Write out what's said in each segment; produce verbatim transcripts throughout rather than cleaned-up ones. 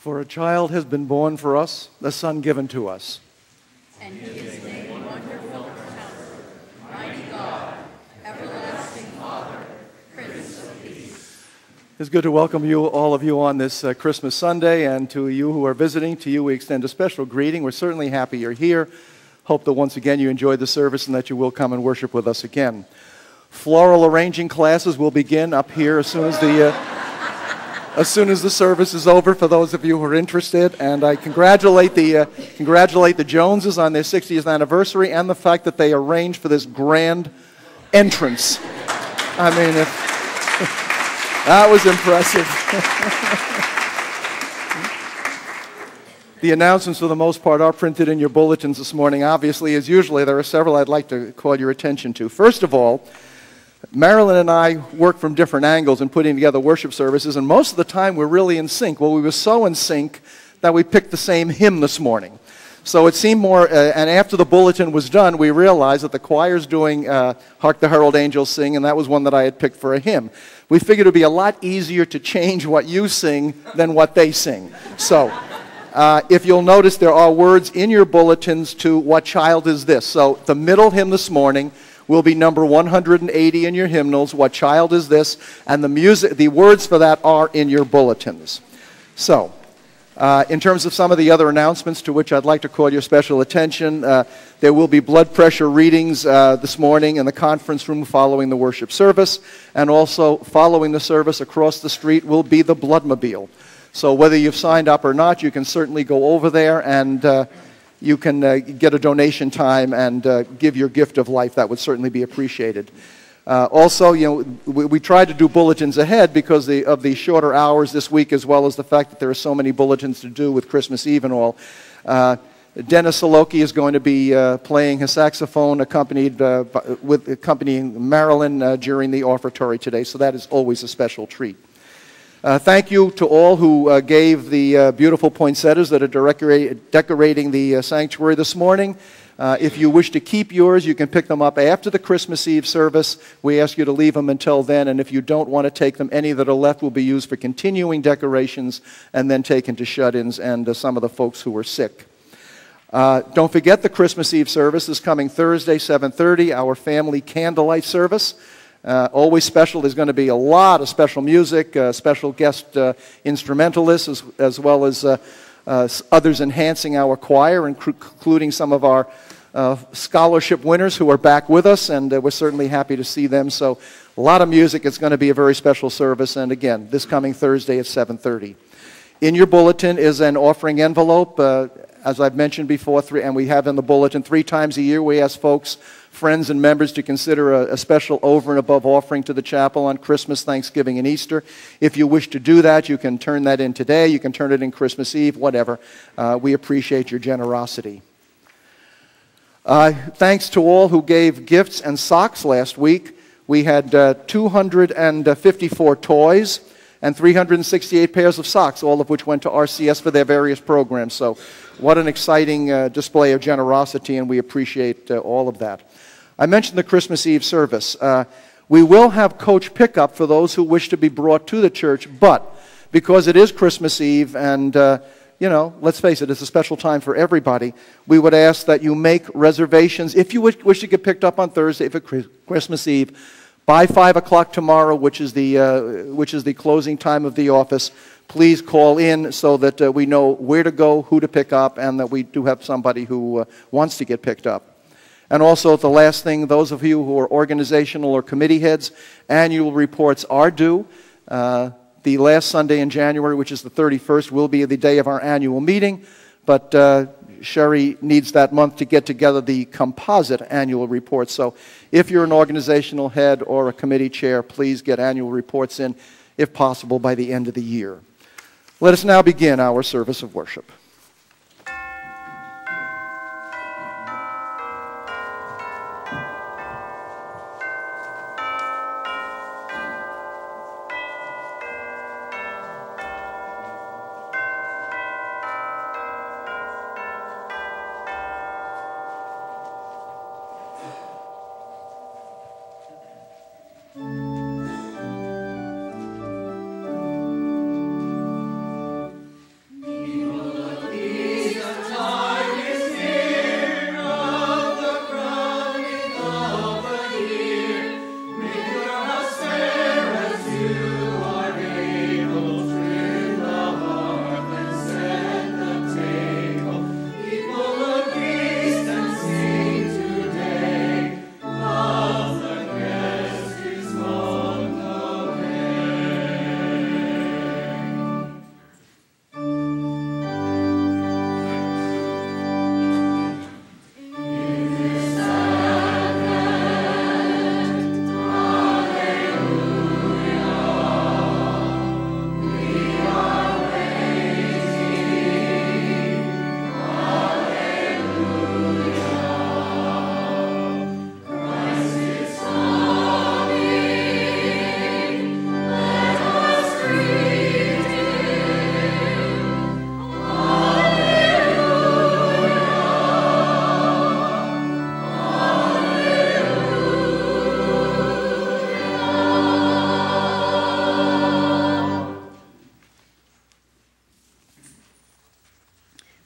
For a child has been born for us, a son given to us. And he is named Wonderful Counselor, Mighty God, Everlasting Father, Prince of Peace. It's good to welcome you, all of you, on this uh, Christmas Sunday, and to you who are visiting, to you we extend a special greeting. We're certainly happy you're here. Hope that once again you enjoyed the service and that you will come and worship with us again. Floral arranging classes will begin up here as soon as the uh, as soon as the service is over, for those of you who are interested. And I congratulate the uh, congratulate the Joneses on their sixtieth anniversary and the fact that they arranged for this grand entrance. I mean, if, that was impressive. The announcements, for the most part, are printed in your bulletins this morning. Obviously, as usually, there are several I'd like to call your attention to. First of all, Marilyn and I work from different angles in putting together worship services, and most of the time we're really in sync. Well, we were so in sync that we picked the same hymn this morning. So it seemed more, uh, and after the bulletin was done, we realized that the choir's doing uh, Hark the Herald Angels Sing, and that was one that I had picked for a hymn. We figured it would be a lot easier to change what you sing than what they sing. So uh, if you'll notice, there are words in your bulletins to What Child Is This? So the middle hymn this morning will be number one hundred eighty in your hymnals, What Child Is This? And the music, the words for that are in your bulletins. So, uh, in terms of some of the other announcements to which I'd like to call your special attention, uh, there will be blood pressure readings uh, this morning in the conference room following the worship service, and also following the service across the street will be the Bloodmobile. So whether you've signed up or not, you can certainly go over there and uh, you can uh, get a donation time and uh, give your gift of life. That would certainly be appreciated. Uh, also, you know, we, we tried to do bulletins ahead because the, of the shorter hours this week, as well as the fact that there are so many bulletins to do with Christmas Eve and all. Uh, Dennis Saloki is going to be uh, playing his saxophone, accompanied uh, by, with accompanying Marilyn uh, during the offertory today. So that is always a special treat. Uh, thank you to all who uh, gave the uh, beautiful poinsettias that are decorate, decorating the uh, sanctuary this morning. Uh, if you wish to keep yours, you can pick them up after the Christmas Eve service. We ask you to leave them until then, and if you don't want to take them, any that are left will be used for continuing decorations and then taken to shut-ins and uh, some of the folks who are sick. Uh, don't forget the Christmas Eve service is coming Thursday, seven thirty, our family candlelight service. Uh, always special. There's going to be a lot of special music, uh, special guest uh, instrumentalists, as, as well as uh, uh, others enhancing our choir, including some of our uh, scholarship winners who are back with us, and uh, we're certainly happy to see them. So a lot of music. It's going to be a very special service, and again, this coming Thursday at seven thirty. In your bulletin is an offering envelope. Uh, as I've mentioned before, three, and we have in the bulletin, three times a year we ask folks, friends and members, to consider a, a special over and above offering to the chapel on Christmas, Thanksgiving, and Easter. If you wish to do that, you can turn that in today, you can turn it in Christmas Eve, whatever. Uh, we appreciate your generosity. Uh, thanks to all who gave gifts and socks last week. We had uh, two hundred fifty-four toys and three hundred sixty-eight pairs of socks, all of which went to R C S for their various programs. So what an exciting uh, display of generosity, and we appreciate uh, all of that. I mentioned the Christmas Eve service. Uh, we will have coach pickup for those who wish to be brought to the church, but because it is Christmas Eve and, uh, you know, let's face it, it's a special time for everybody, we would ask that you make reservations, if you wish, wish to get picked up on Thursday for Christmas Eve, by five o'clock tomorrow, which is the uh, which is the closing time of the office. Please call in so that uh, we know where to go, who to pick up, and that we do have somebody who uh, wants to get picked up. And also, the last thing, those of you who are organizational or committee heads, annual reports are due. Uh, the last Sunday in January, which is the thirty-first, will be the day of our annual meeting, but uh, Sherry needs that month to get together the composite annual report. So if you're an organizational head or a committee chair, please get annual reports in, if possible, by the end of the year. Let us now begin our service of worship. Me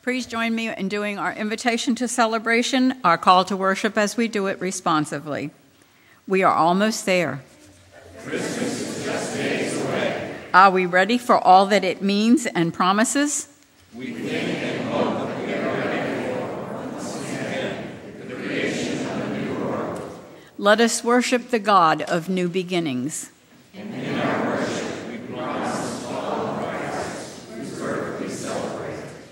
Please join me in doing our invitation to celebration, our call to worship as we do it responsively. We are almost there. Christmas is just days away. Are we ready for all that it means and promises? We think and hope that we are ready for, once again, the creation of a new world. Let us worship the God of new beginnings. And in our worship, we promise to follow Christ, whose birth we celebrate.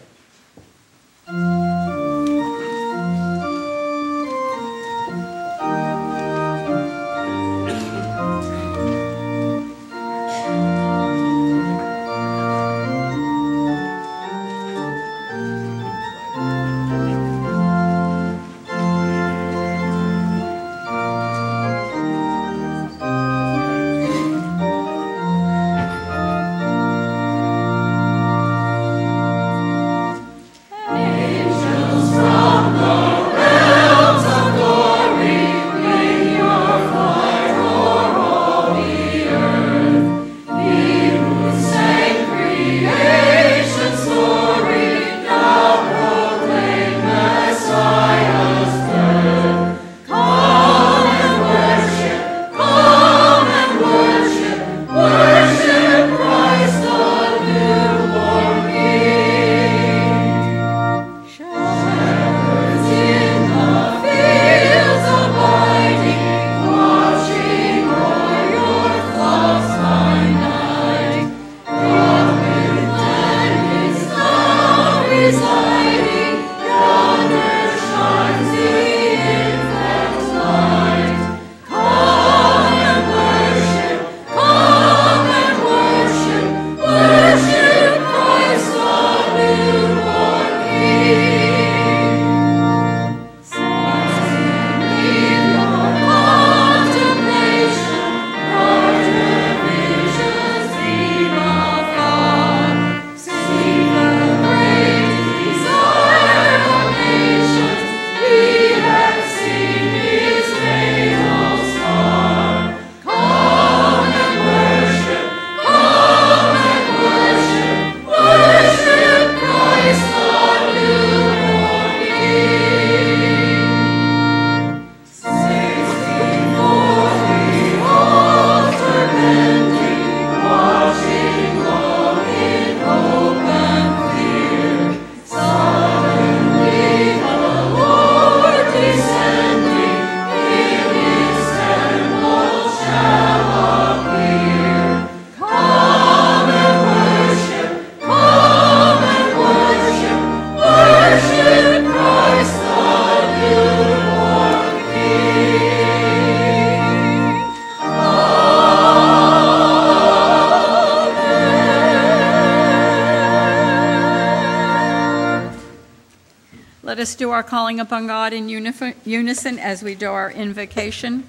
Let us do our calling upon God in unison as we do our invocation.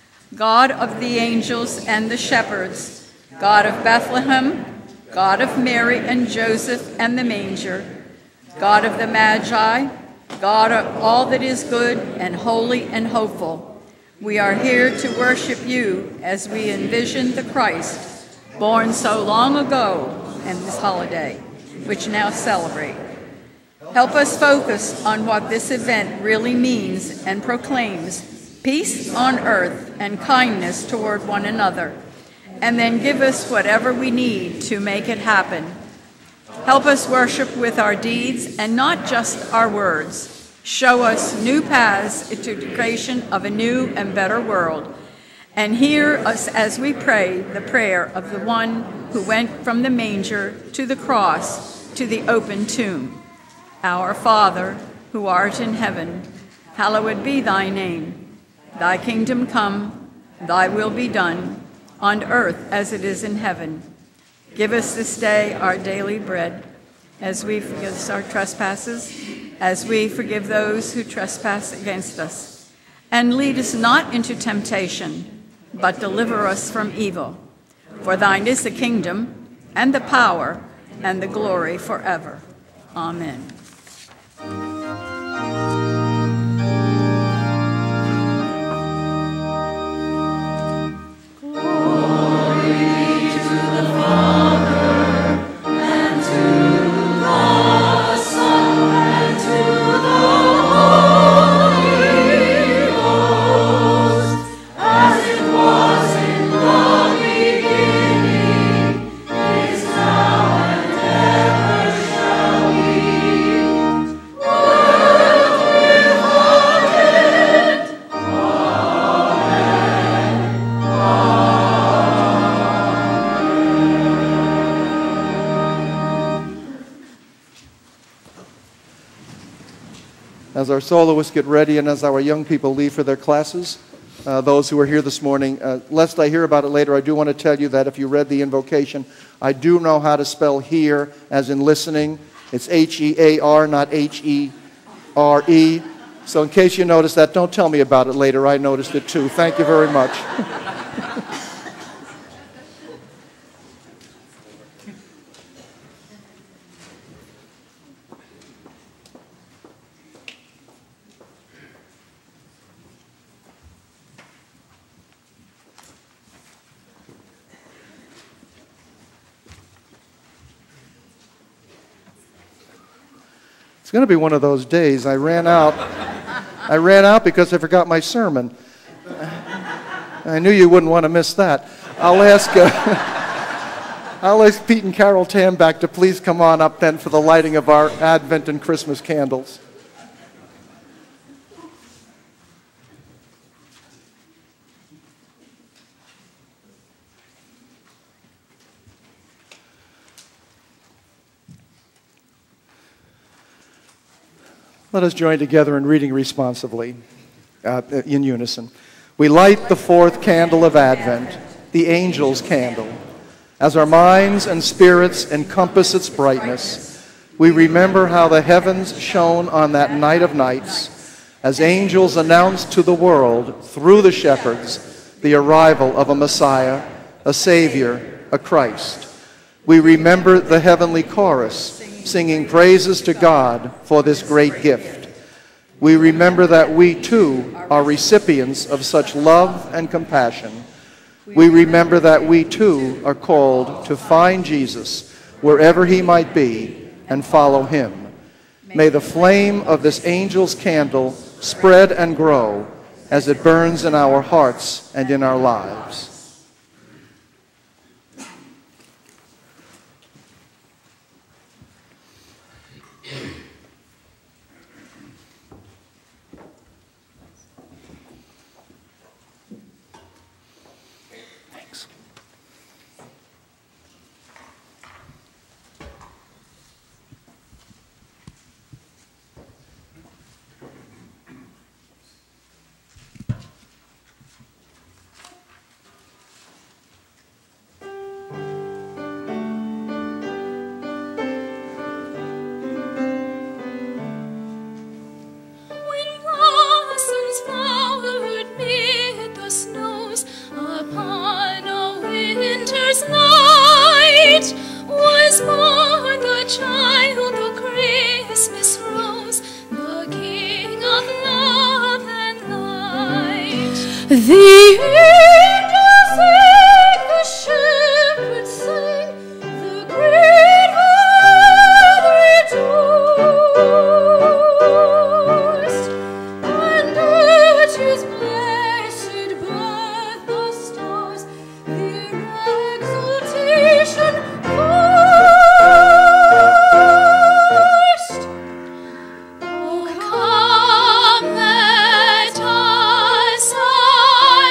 God of the angels and the shepherds, God of Bethlehem, God of Mary and Joseph and the manger, God of the Magi, God of all that is good and holy and hopeful, we are here to worship you as we envision the Christ born so long ago in this holiday, which now celebrate. Help us focus on what this event really means and proclaims peace on earth and kindness toward one another, and then give us whatever we need to make it happen. Help us worship with our deeds and not just our words. Show us new paths to the creation of a new and better world, and hear us as we pray the prayer of the one who went from the manger to the cross to the open tomb. Our Father, who art in heaven, hallowed be thy name. Thy kingdom come, thy will be done, on earth as it is in heaven. Give us this day our daily bread, as we forgive our trespasses, as we forgive those who trespass against us. And lead us not into temptation, but deliver us from evil. For thine is the kingdom, and the power, and the glory forever. Amen. Father, and to the Son, As our soloists get ready and as our young people leave for their classes, uh, those who are here this morning, uh, lest I hear about it later, I do want to tell you that if you read the invocation, I do know how to spell hear as in listening. It's H E A R, not H E R E. So in case you noticed that, don't tell me about it later. I noticed it too. Thank you very much. It's going to be one of those days. I ran out. I ran out because I forgot my sermon. I knew you wouldn't want to miss that. I'll ask, uh, I'll ask Pete and Carol Tamback to please come on up then for the lighting of our Advent and Christmas candles. Let us join together in reading responsively, uh, in unison. We light the fourth candle of Advent, the angel's candle. As our minds and spirits encompass its brightness, we remember how the heavens shone on that night of nights, as angels announced to the world, through the shepherds, the arrival of a Messiah, a Savior, a Christ. We remember the heavenly chorus, singing praises to God for this great gift. We remember that we too are recipients of such love and compassion. We remember that we too are called to find Jesus wherever he might be and follow him. May the flame of this angel's candle spread and grow as it burns in our hearts and in our lives. Oh, come, let us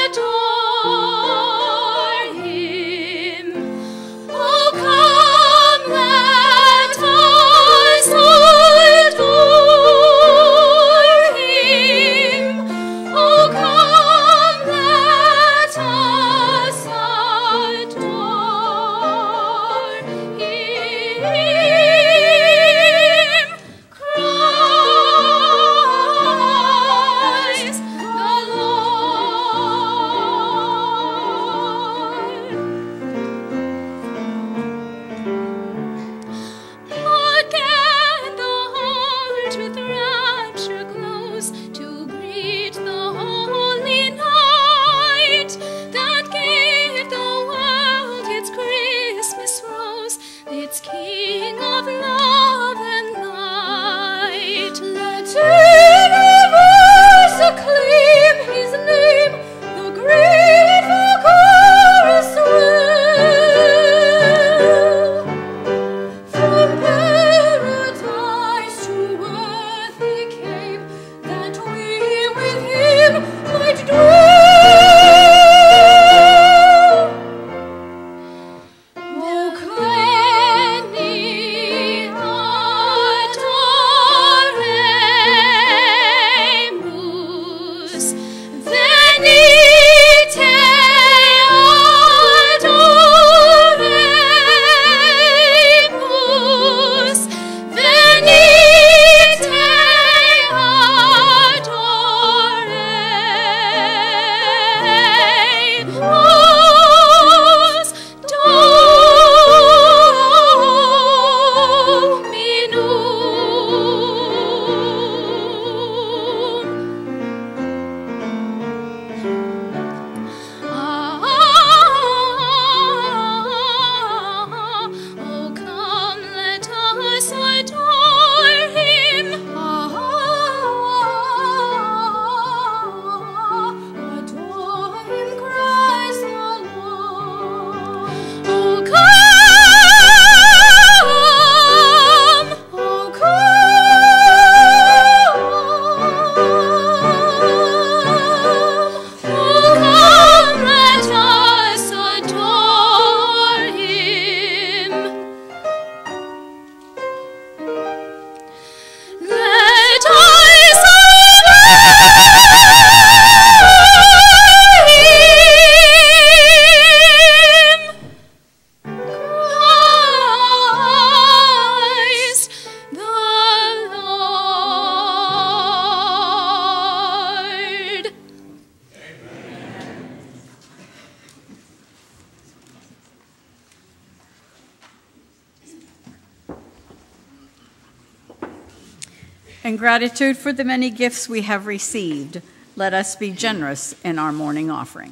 In gratitude for the many gifts we have received, let us be generous in our morning offering.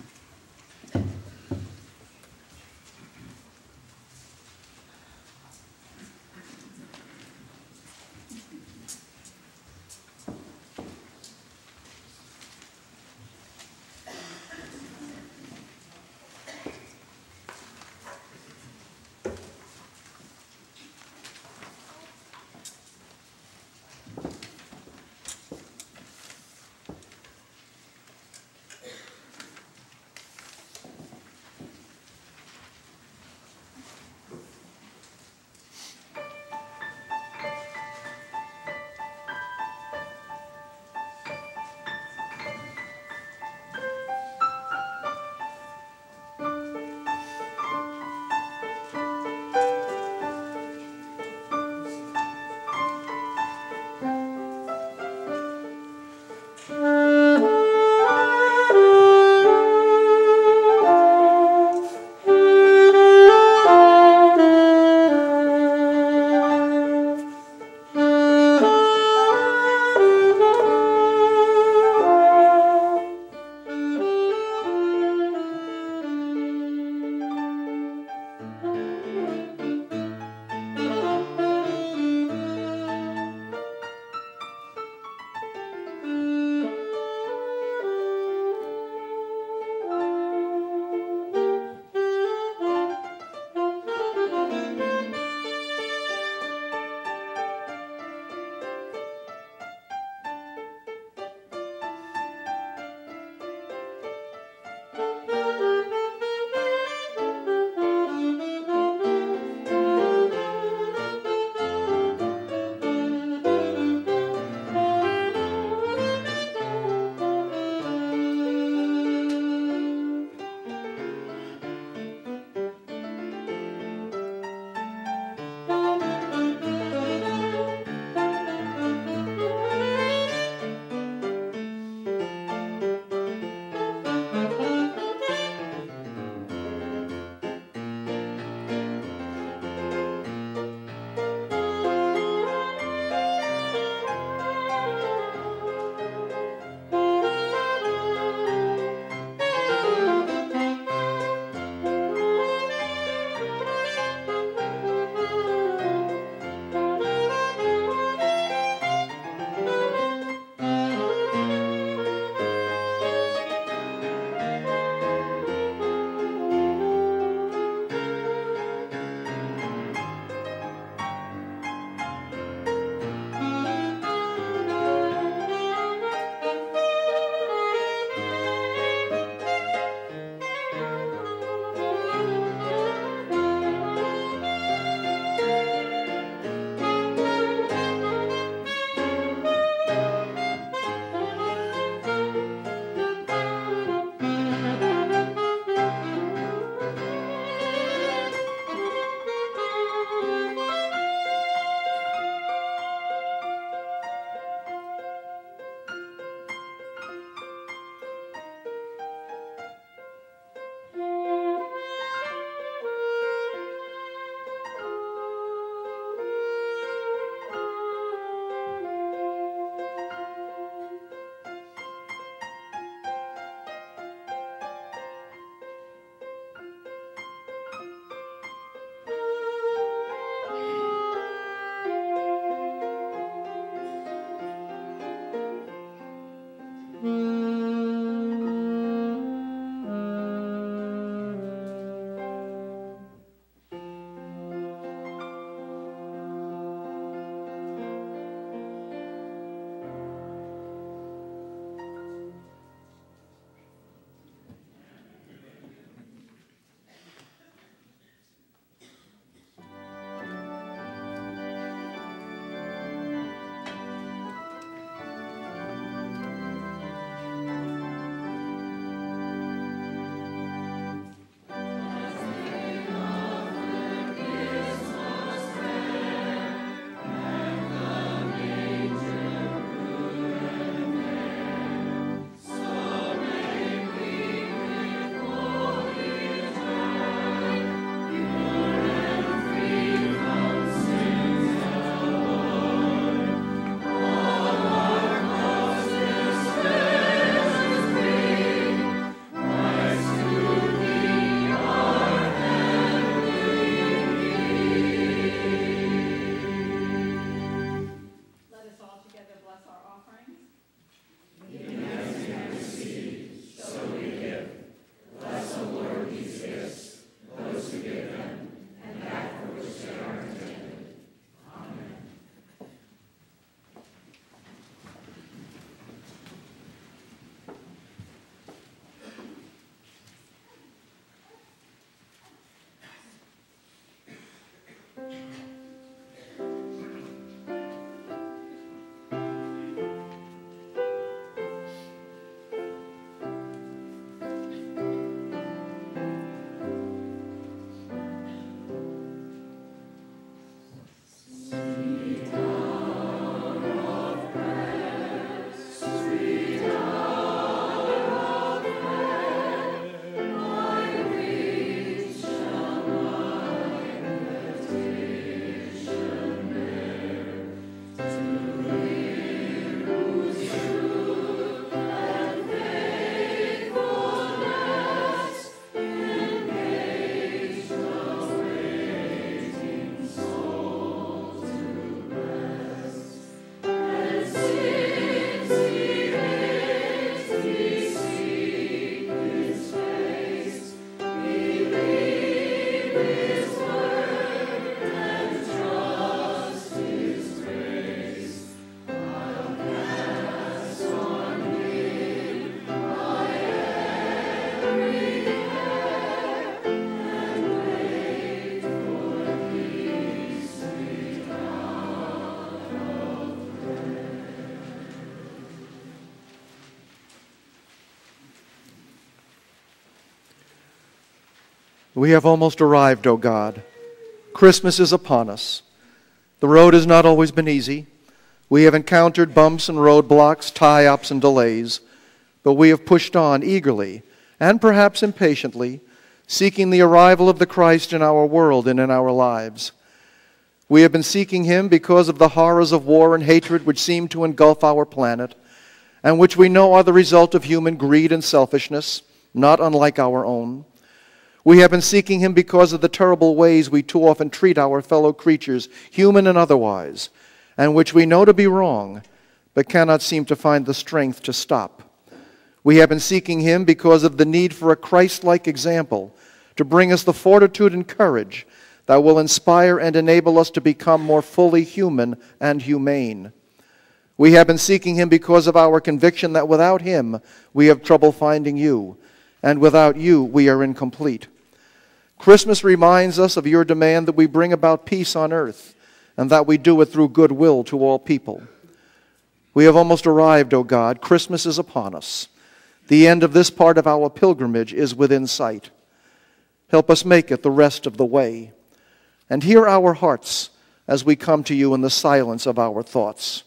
We have almost arrived, O God. Christmas is upon us. The road has not always been easy. We have encountered bumps and roadblocks, tie-ups and delays, but we have pushed on eagerly and perhaps impatiently, seeking the arrival of the Christ in our world and in our lives. We have been seeking him because of the horrors of war and hatred which seem to engulf our planet, and which we know are the result of human greed and selfishness, not unlike our own. We have been seeking him because of the terrible ways we too often treat our fellow creatures, human and otherwise, and which we know to be wrong, but cannot seem to find the strength to stop. We have been seeking him because of the need for a Christ-like example to bring us the fortitude and courage that will inspire and enable us to become more fully human and humane. We have been seeking him because of our conviction that without him we have trouble finding you, and without you we are incomplete. Christmas reminds us of your demand that we bring about peace on earth, and that we do it through goodwill to all people. We have almost arrived, O God. Christmas is upon us. The end of this part of our pilgrimage is within sight. Help us make it the rest of the way. And hear our hearts as we come to you in the silence of our thoughts.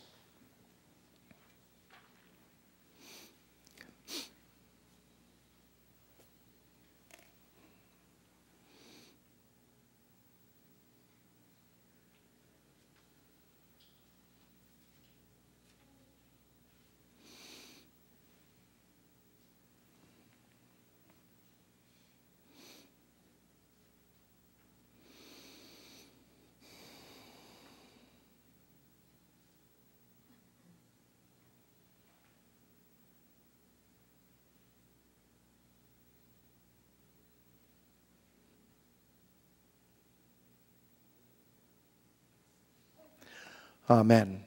Amen.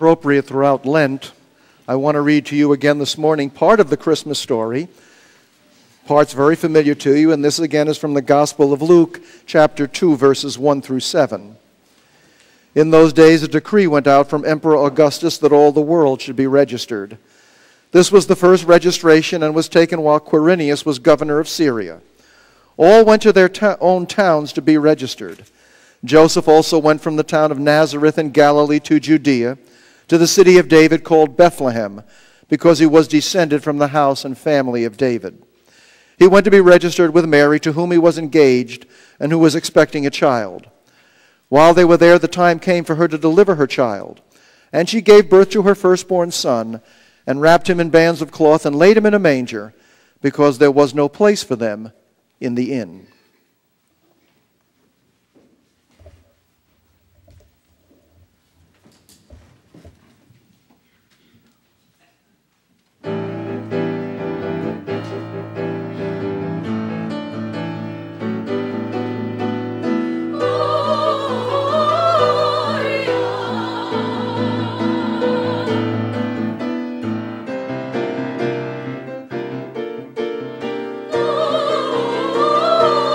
appropriate throughout Lent, I want to read to you again this morning part of the Christmas story. Part's very familiar to you, and this again is from the Gospel of Luke, chapter two, verses one through seven. In those days a decree went out from Emperor Augustus that all the world should be registered. This was the first registration and was taken while Quirinius was governor of Syria. All went to their ta- own towns to be registered. Joseph also went from the town of Nazareth in Galilee to Judea, to the city of David called Bethlehem, because he was descended from the house and family of David. He went to be registered with Mary, to whom he was engaged and who was expecting a child. While they were there, the time came for her to deliver her child. And she gave birth to her firstborn son, and wrapped him in bands of cloth and laid him in a manger, because there was no place for them in the inn. Oh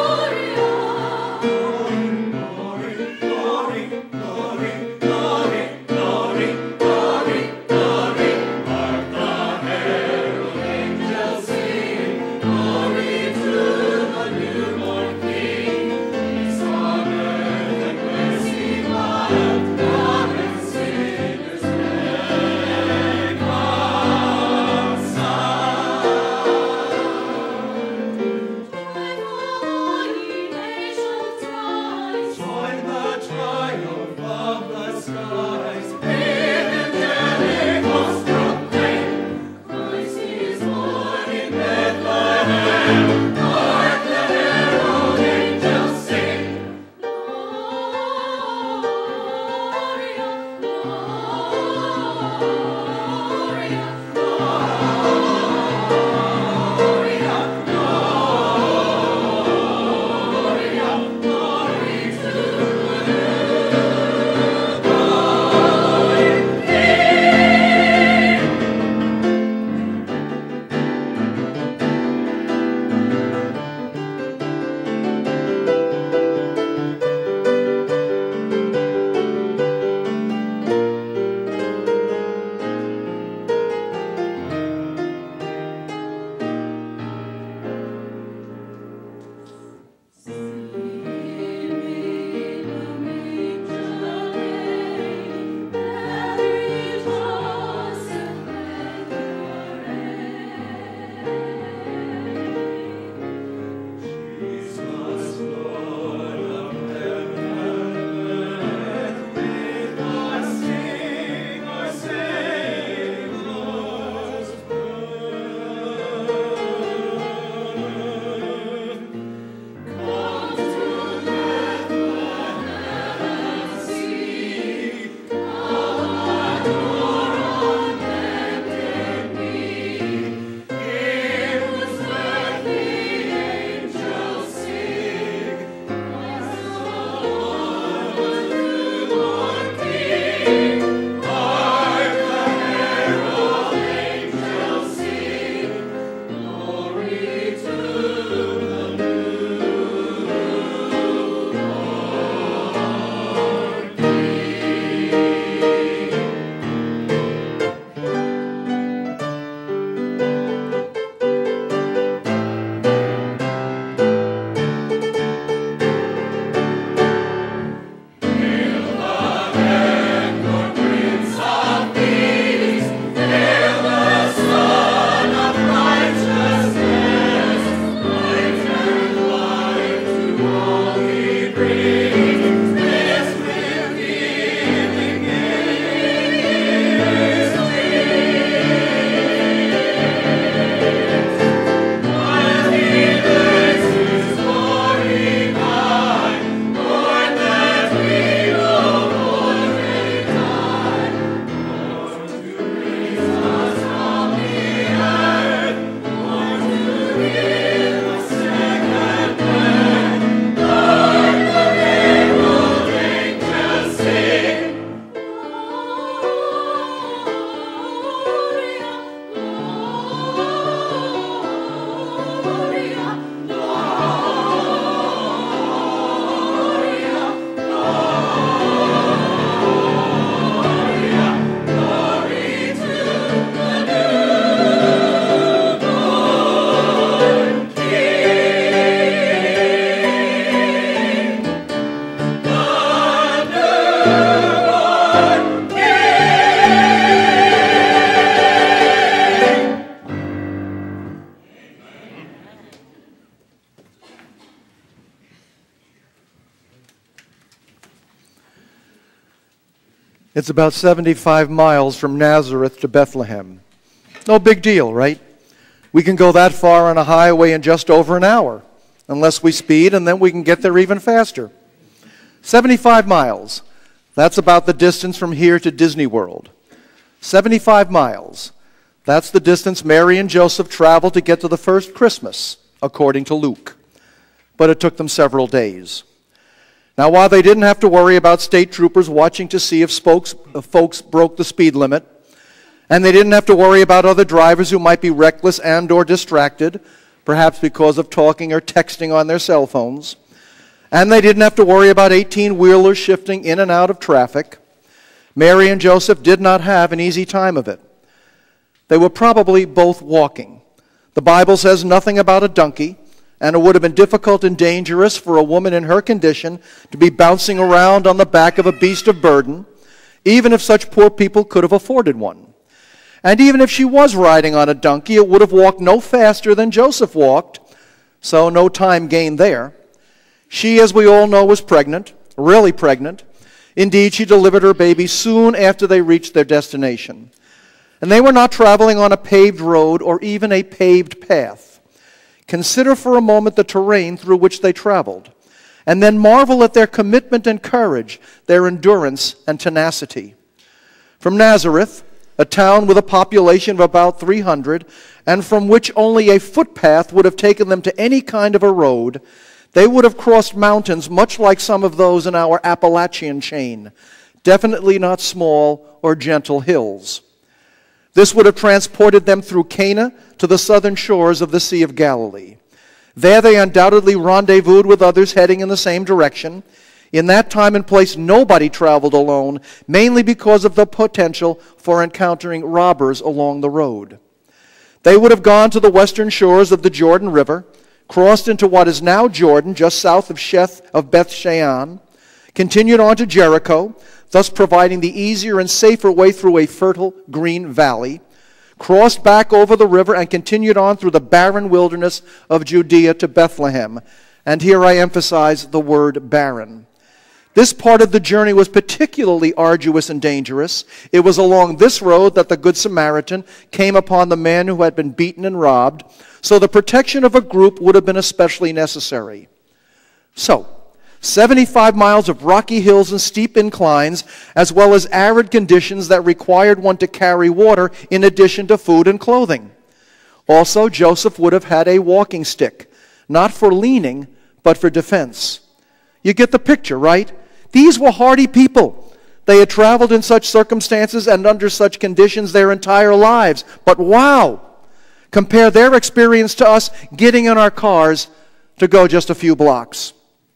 It's about seventy-five miles from Nazareth to Bethlehem. No big deal, right? We can go that far on a highway in just over an hour, unless we speed, and then we can get there even faster. seventy-five miles. That's about the distance from here to Disney World. seventy-five miles. That's the distance Mary and Joseph traveled to get to the first Christmas, according to Luke. But it took them several days. Now, while they didn't have to worry about state troopers watching to see if spokes, if folks broke the speed limit, and they didn't have to worry about other drivers who might be reckless and or distracted, perhaps because of talking or texting on their cell phones, and they didn't have to worry about eighteen-wheelers shifting in and out of traffic, Mary and Joseph did not have an easy time of it. They were probably both walking. The Bible says nothing about a donkey, and it would have been difficult and dangerous for a woman in her condition to be bouncing around on the back of a beast of burden, even if such poor people could have afforded one. And even if she was riding on a donkey, it would have walked no faster than Joseph walked, so no time gained there. She, as we all know, was pregnant, really pregnant. Indeed, she delivered her baby soon after they reached their destination. And they were not traveling on a paved road or even a paved path. Consider for a moment the terrain through which they traveled, and then marvel at their commitment and courage, their endurance and tenacity. From Nazareth, a town with a population of about three hundred, and from which only a footpath would have taken them to any kind of a road, they would have crossed mountains much like some of those in our Appalachian chain, definitely not small or gentle hills. This would have transported them through Cana to the southern shores of the Sea of Galilee. There they undoubtedly rendezvoused with others heading in the same direction. In that time and place, nobody traveled alone, mainly because of the potential for encountering robbers along the road. They would have gone to the western shores of the Jordan River, crossed into what is now Jordan, just south of Sheth of Beth Shean, continued on to Jericho, thus providing the easier and safer way through a fertile green valley, crossed back over the river and continued on through the barren wilderness of Judea to Bethlehem. And here I emphasize the word barren. This part of the journey was particularly arduous and dangerous. It was along this road that the Good Samaritan came upon the man who had been beaten and robbed, so the protection of a group would have been especially necessary. So, seventy-five miles of rocky hills and steep inclines, as well as arid conditions that required one to carry water in addition to food and clothing. Also, Joseph would have had a walking stick, not for leaning, but for defense. You get the picture, right? These were hardy people. They had traveled in such circumstances and under such conditions their entire lives. But wow! Compare their experience to us getting in our cars to go just a few blocks.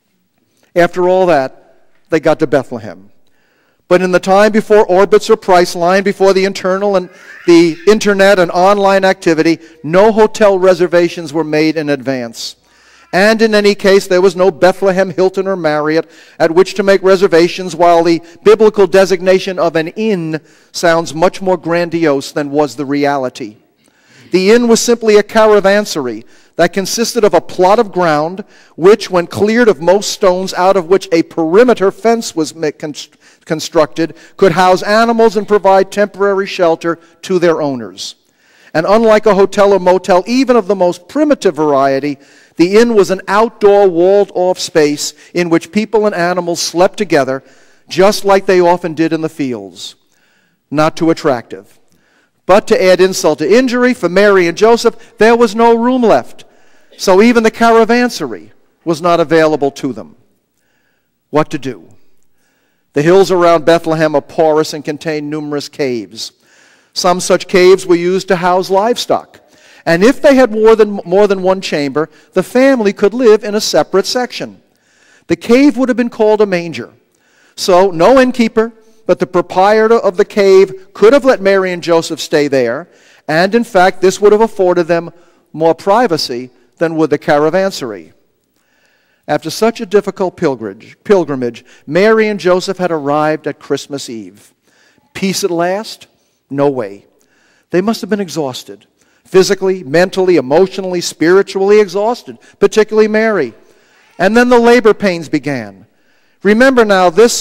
After all that, they got to Bethlehem. But in the time before Orbitz or Priceline, before the internal and the internet and online activity, no hotel reservations were made in advance. And in any case, there was no Bethlehem, Hilton, or Marriott at which to make reservations, while the biblical designation of an inn sounds much more grandiose than was the reality. The inn was simply a caravansary that consisted of a plot of ground which, when cleared of most stones out of which a perimeter fence was constructed, could house animals and provide temporary shelter to their owners. And unlike a hotel or motel, even of the most primitive variety, the inn was an outdoor, walled-off space in which people and animals slept together, just like they often did in the fields. Not too attractive. But to add insult to injury, for Mary and Joseph, there was no room left. So even the caravansary was not available to them. What to do? The hills around Bethlehem are porous and contain numerous caves. Some such caves were used to house livestock. And if they had more than, more than one chamber, the family could live in a separate section. The cave would have been called a manger. So no innkeeper, but the proprietor of the cave could have let Mary and Joseph stay there, and in fact this would have afforded them more privacy than would the caravansary. After such a difficult pilgrimage, pilgrimage, Mary and Joseph had arrived at Christmas Eve. Peace at last? No way. They must have been exhausted. Physically, mentally, emotionally, spiritually exhausted, particularly Mary. And then the labor pains began. Remember now, this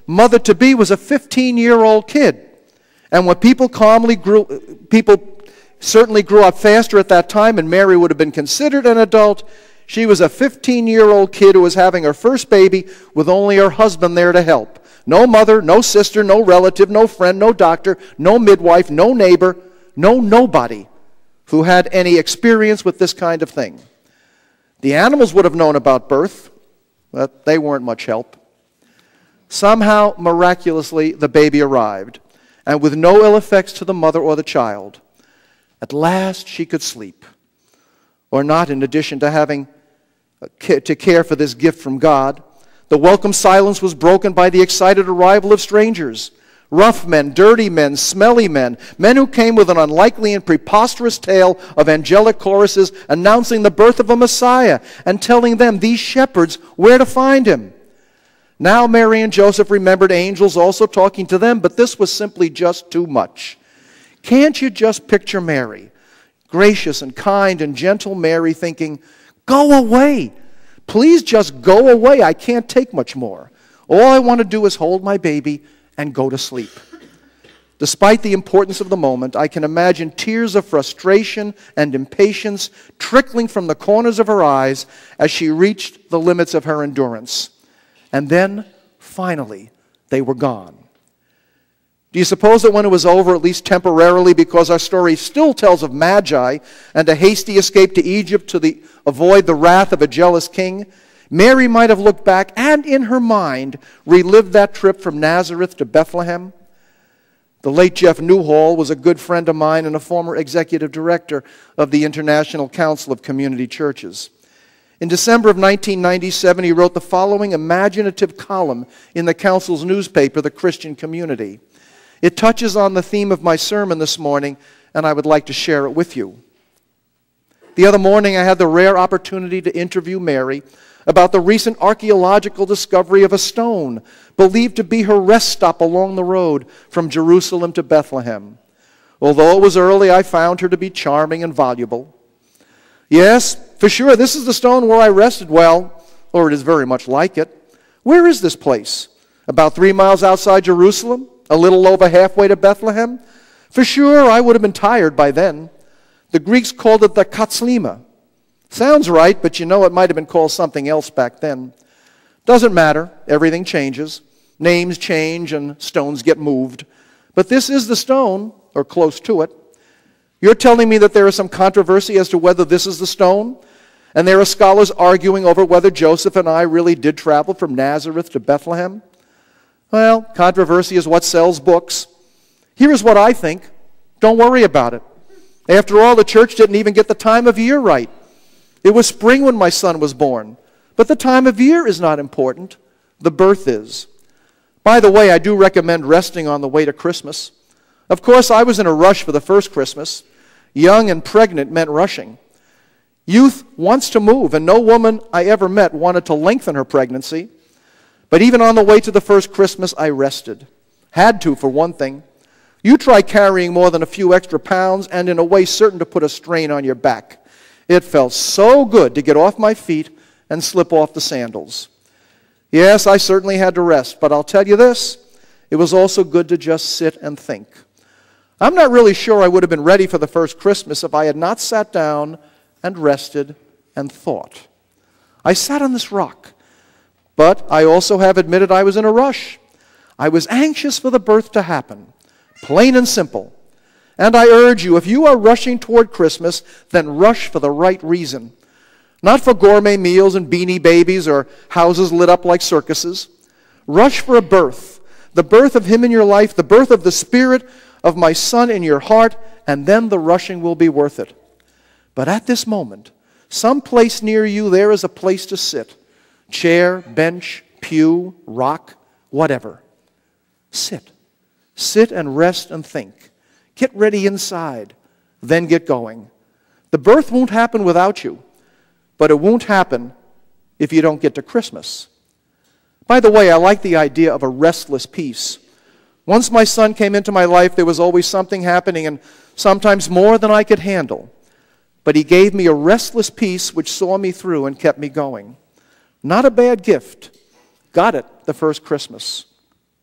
mother-to-be was a fifteen-year-old kid. And when people calmly grew, people certainly grew up faster at that time, and Mary would have been considered an adult, she was a fifteen-year-old kid who was having her first baby with only her husband there to help. No mother, no sister, no relative, no friend, no doctor, no midwife, no neighbor, no nobody who had any experience with this kind of thing. The animals would have known about birth, but they weren't much help. Somehow, miraculously, the baby arrived, and with no ill effects to the mother or the child. At last she could sleep. Or not, in addition to having to care for this gift from God. The welcome silence was broken by the excited arrival of strangers. Rough men, dirty men, smelly men, men who came with an unlikely and preposterous tale of angelic choruses announcing the birth of a Messiah and telling them, these shepherds, where to find him. Now Mary and Joseph remembered angels also talking to them, but this was simply just too much. Can't you just picture Mary, gracious and kind and gentle Mary, thinking, go away. Please just go away. I can't take much more. All I want to do is hold my baby and go to sleep. Despite the importance of the moment, I can imagine tears of frustration and impatience trickling from the corners of her eyes as she reached the limits of her endurance. And then, finally, they were gone. Do you suppose that when it was over, at least temporarily, because our story still tells of Magi and a hasty escape to Egypt to the, avoid the wrath of a jealous king, Mary might have looked back and in her mind relived that trip from Nazareth to Bethlehem? The late Jeff Newhall was a good friend of mine and a former executive director of the International Council of Community Churches. In December of nineteen ninety-seven, he wrote the following imaginative column in the Council's newspaper, The Christian Community. It touches on the theme of my sermon this morning, and I would like to share it with you. The other morning, I had the rare opportunity to interview Mary about the recent archaeological discovery of a stone believed to be her rest stop along the road from Jerusalem to Bethlehem. Although it was early, I found her to be charming and voluble. Yes, for sure, this is the stone where I rested. Well, or it is very much like it. Where is this place? About three miles outside Jerusalem? A little over halfway to Bethlehem? For sure, I would have been tired by then. The Greeks called it the Katslima. Sounds right, but you know it might have been called something else back then. Doesn't matter. Everything changes. Names change and stones get moved. But this is the stone, or close to it. You're telling me that there is some controversy as to whether this is the stone? And there are scholars arguing over whether Joseph and I really did travel from Nazareth to Bethlehem? Well, controversy is what sells books. Here's what I think. Don't worry about it. After all, the church didn't even get the time of year right. It was spring when my son was born. But the time of year is not important. The birth is. By the way, I do recommend resting on the way to Christmas. Of course, I was in a rush for the first Christmas. Young and pregnant meant rushing. Youth wants to move, and no woman I ever met wanted to lengthen her pregnancy. But even on the way to the first Christmas, I rested. Had to, for one thing. You try carrying more than a few extra pounds, and in a way certain to put a strain on your back. It felt so good to get off my feet and slip off the sandals. Yes, I certainly had to rest, but I'll tell you this, it was also good to just sit and think. I'm not really sure I would have been ready for the first Christmas if I had not sat down and rested and thought. I sat on this rock, but I also have admitted I was in a rush. I was anxious for the birth to happen, plain and simple. And I urge you, if you are rushing toward Christmas, then rush for the right reason. Not for gourmet meals and beanie babies or houses lit up like circuses. Rush for a birth, the birth of Him in your life, the birth of the Spirit of my Son in your heart, and then the rushing will be worth it. But at this moment, someplace near you, there is a place to sit. Chair, bench, pew, rock, whatever. Sit. Sit and rest and think. Get ready inside, then get going. The birth won't happen without you, but it won't happen if you don't get to Christmas. By the way, I like the idea of a restless peace. Once my son came into my life, there was always something happening, and sometimes more than I could handle. But he gave me a restless peace which saw me through and kept me going. Not a bad gift. Got it the first Christmas.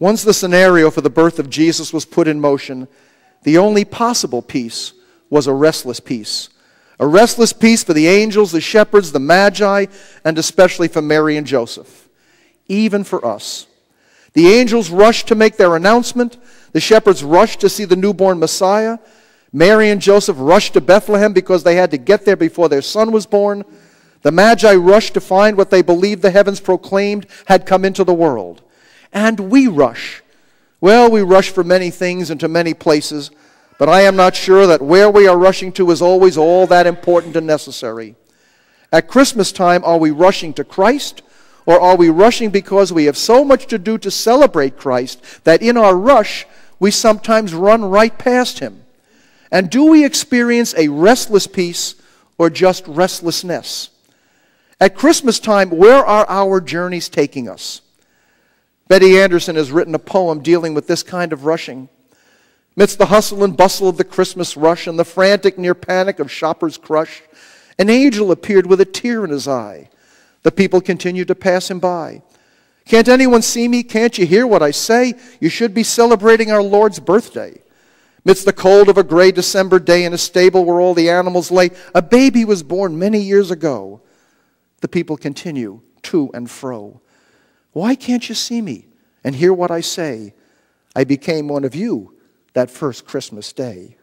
Once the scenario for the birth of Jesus was put in motion, the only possible peace was a restless peace. A restless peace for the angels, the shepherds, the magi, and especially for Mary and Joseph. Even for us. The angels rushed to make their announcement. The shepherds rushed to see the newborn Messiah. Mary and Joseph rushed to Bethlehem because they had to get there before their son was born. The Magi rushed to find what they believed the heavens proclaimed had come into the world. And we rush. Well, we rush for many things and to many places, but I am not sure that where we are rushing to is always all that important and necessary. At Christmas time, are we rushing to Christ, or are we rushing because we have so much to do to celebrate Christ that in our rush we sometimes run right past him? And do we experience a restless peace or just restlessness? At Christmas time, where are our journeys taking us? Betty Anderson has written a poem dealing with this kind of rushing. Amidst the hustle and bustle of the Christmas rush and the frantic near panic of shoppers' crush, an angel appeared with a tear in his eye. The people continued to pass him by. Can't anyone see me? Can't you hear what I say? You should be celebrating our Lord's birthday. Amidst the cold of a gray December day in a stable where all the animals lay, a baby was born many years ago. The people continue to and fro. Why can't you see me and hear what I say? I became one of you that first Christmas day.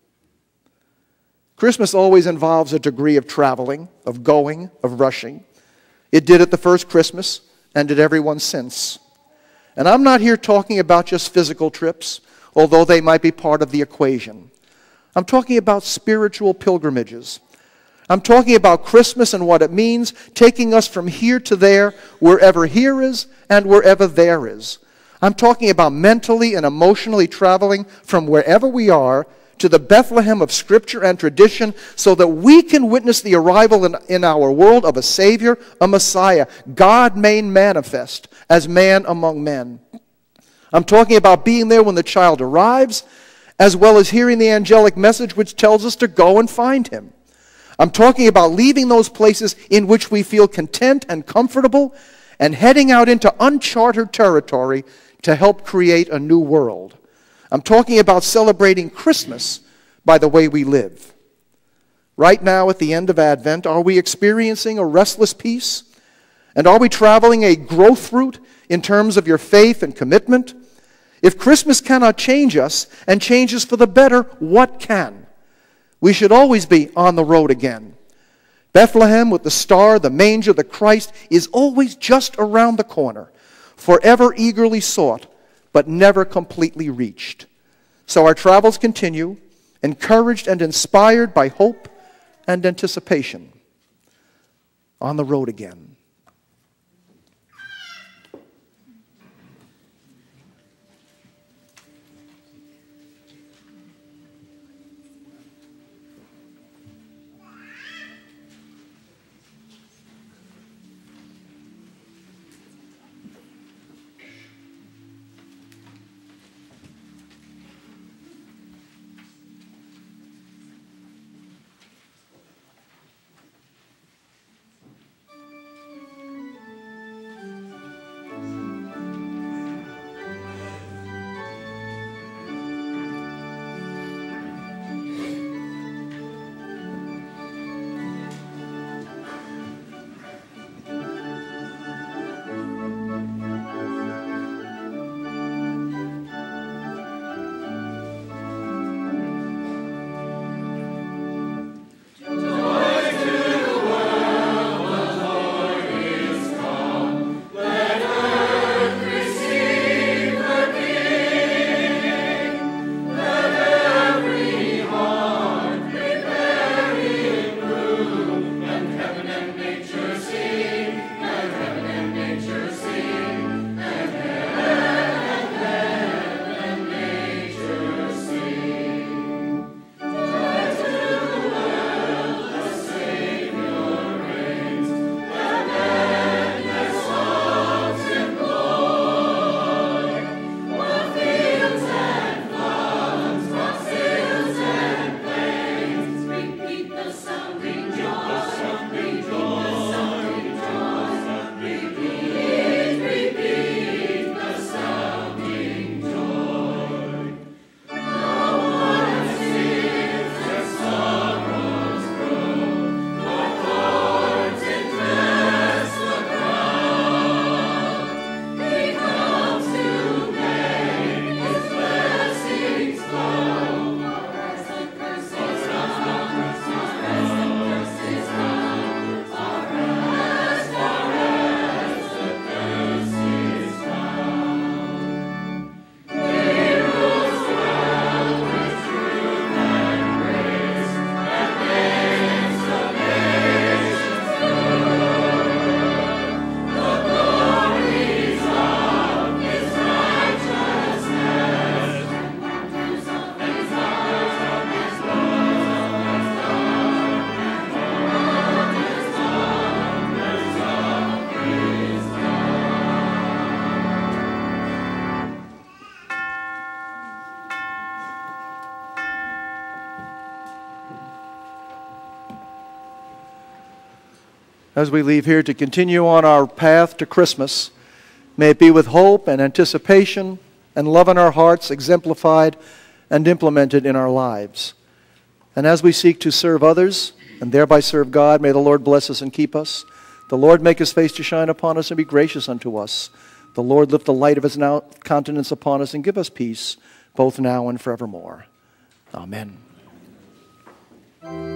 Christmas always involves a degree of traveling, of going, of rushing. It did at the first Christmas and did every one since. And I'm not here talking about just physical trips, although they might be part of the equation. I'm talking about spiritual pilgrimages. I'm talking about Christmas and what it means, taking us from here to there, wherever here is and wherever there is. I'm talking about mentally and emotionally traveling from wherever we are to the Bethlehem of Scripture and tradition so that we can witness the arrival in, in our world of a Savior, a Messiah, God made manifest as man among men. I'm talking about being there when the child arrives, as well as hearing the angelic message which tells us to go and find him. I'm talking about leaving those places in which we feel content and comfortable and heading out into uncharted territory to help create a new world. I'm talking about celebrating Christmas by the way we live. Right now, at the end of Advent, are we experiencing a restless peace? And are we traveling a growth route in terms of your faith and commitment? If Christmas cannot change us and change us for the better, what can? We should always be on the road again. Bethlehem with the star, the manger, the Christ is always just around the corner, forever eagerly sought, but never completely reached. So our travels continue, encouraged and inspired by hope and anticipation. On the road again. as we leave here to continue on our path to Christmas, may it be with hope and anticipation and love in our hearts exemplified and implemented in our lives. And as we seek to serve others and thereby serve God, may the Lord bless us and keep us. The Lord make his face to shine upon us and be gracious unto us. The Lord lift the light of his now countenance upon us and give us peace, both now and forevermore. Amen.